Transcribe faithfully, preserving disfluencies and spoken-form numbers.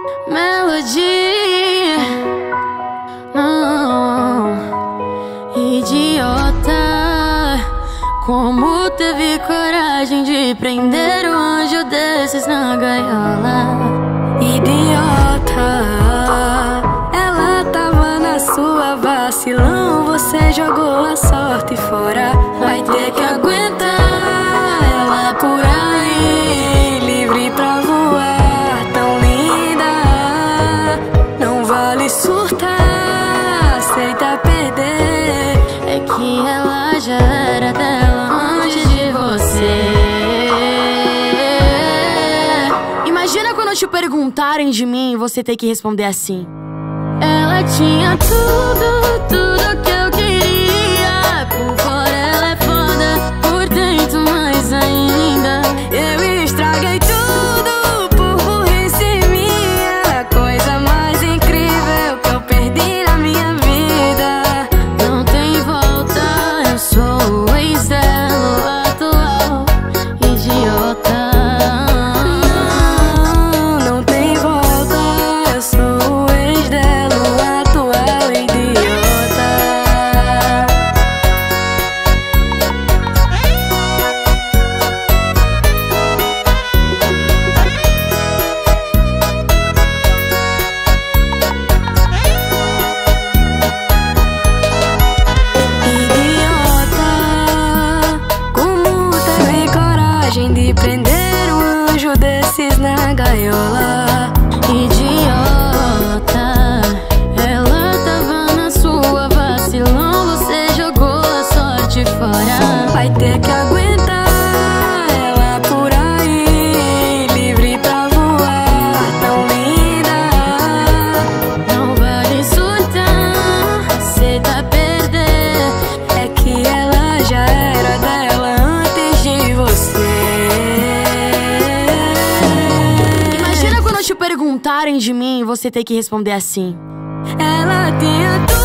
Melody, não, idiota. Como teve coragem de prender um anjo desses na gaiola? Idiota, ela tava na sua vacilão, você jogou a sorte fora. Vai ter que aguentar ela por aí, livre pra voar, tão linda. Não vale surtar, aceita perder. É que ela já era dela antes de você. Imagina quando te perguntarem de mim e você ter que responder assim: ela tinha tudo, tudo que eu queria. Por fora ela é foda, por dentro mais ainda. Eu estraguei tudo por burrice minha. A coisa mais incrível que eu perdi na minha vida. Não tem volta, eu sou o ex dela, o atual idiota. De prender um anjo desses na gaiola. Idiota, ela tava na sua vacilão, você jogou a sorte fora. Vai ter que aguentar ela por aí, livre pra voar, tão linda. Não vale surtar, aceita perder. É que ela já era dela antes de você. Te perguntarem de mim e você ter que responder assim: ela tinha tudo.